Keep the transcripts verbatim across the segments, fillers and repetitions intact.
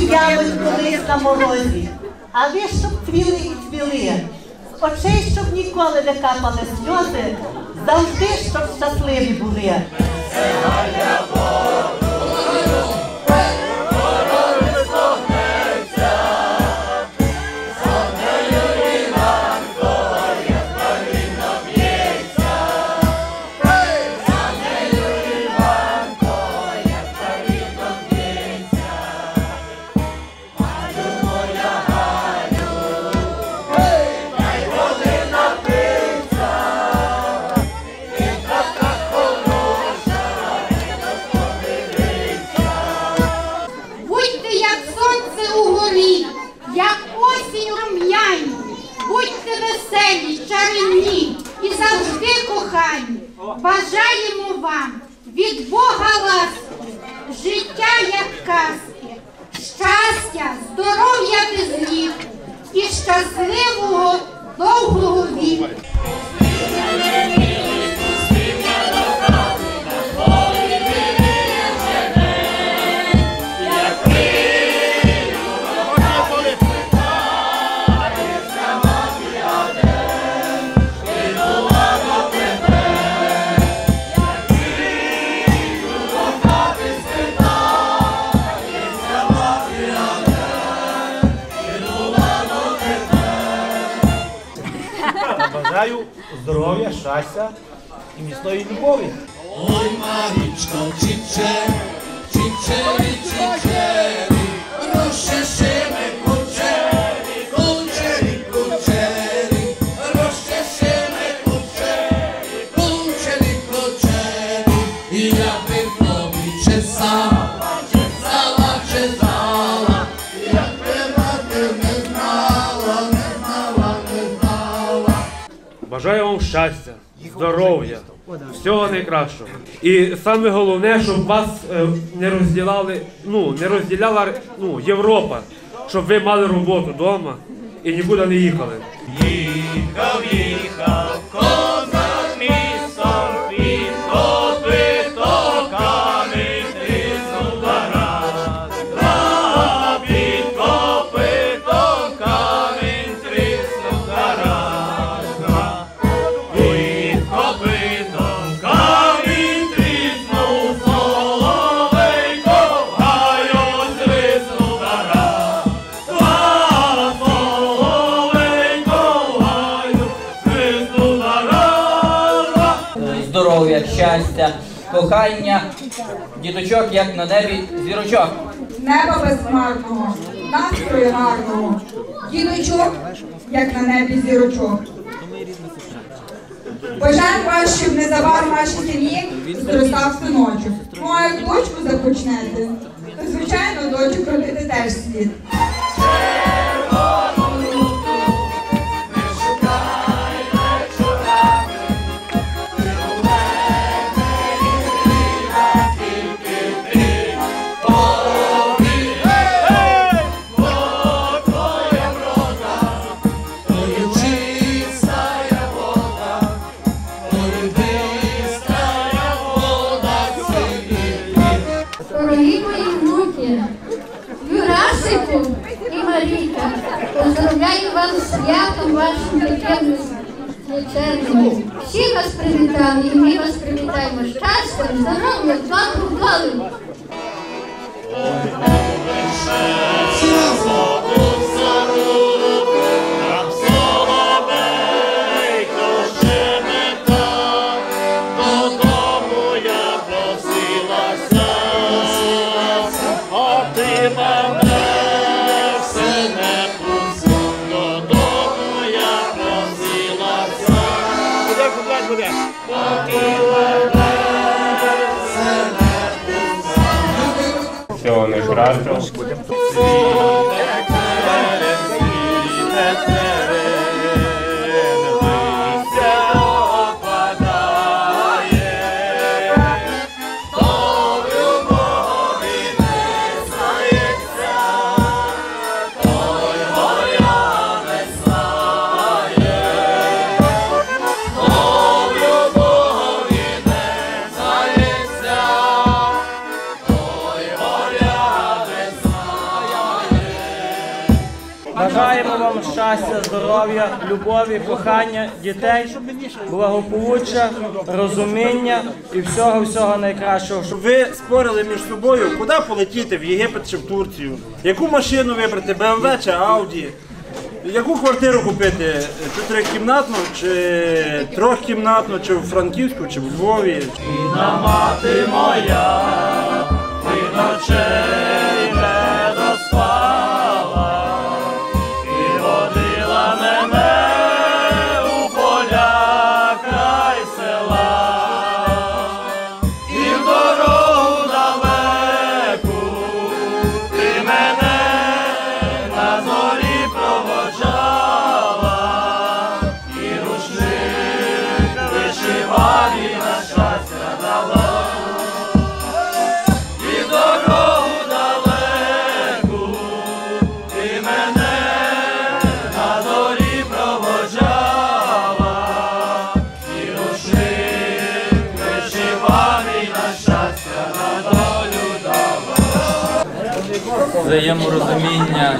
з'явить колись на морозі, а ви, щоб цвіли і цвіли. Очей, щоб ніколи не капали сльози, завжди, щоб щасливі були. І завжди кохані, бажаємо вам від Бога ласки, життя як казки, щастя, здоров'я без ліку і щасливого довгого віку. Бажаю здоров'я, щастя і міцної любові. Ой, Марічко, чичері, чичері, чичері, розчешеме кучері, кучері, кучері, розчешеме кучері, кучері, кучері, і я би тобі чесала, чесала, чесала, як би мати не знала, не знала, не знала. Бажаю вам щастя, здоров'я, всього найкращого. І саме головне, щоб вас е, не розділяли, ну, не розділяла ну, Європа, щоб ви мали роботу вдома і нікуди не їхали. Їхав, їхав, козак містом, під копитоками тріснув гаразд. А під копитоками тріснув гаразд. Під копитоками тріснув соловейко, гаю тріснув гаразд. А соловейко, гаю тріснув гаразд. Здоров'я, щастя, кохання, діточок, як на небі, зірочок. Неба безхмарного, настрою гарного, діточок, як на небі зірочок. Бажаємо вас, щоб незабаром вашій сім'ї зростав синочок. Ну а як дочку започнете, то звичайно дочку крутити теж слід. Дорогі мої внуки, Юрасику і Марійка, поздравляю вас з святом вашим таким вечерним. Всі вас привітали і ми вас привітаємо. Щастя, здоров'я, добру долю. Всього найкращого. вам щастя, здоров'я, любові, кохання, дітей, благополуччя, розуміння і всього-всього найкращого. Щоб ви спорили між собою, куди полетіти, в Єгипет чи в Турцію, яку машину вибрати, Бе Ем Ве чи Ауді, яку квартиру купити, чотирикімнатну чи трьохкімнатну, чи в Франківську, чи в Львові. Рідна мати моя, ти ночей не доспала і водила мене у поля край села, і в дорогу далеку ти мене на зорі проводжала, і рушник вишиваний на щастя дала. Взаєморозуміння.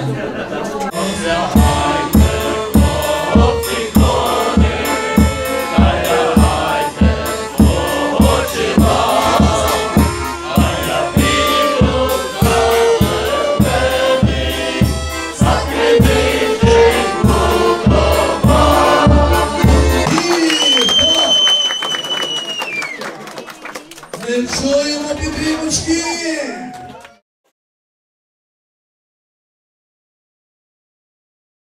Чуємо підтримочки!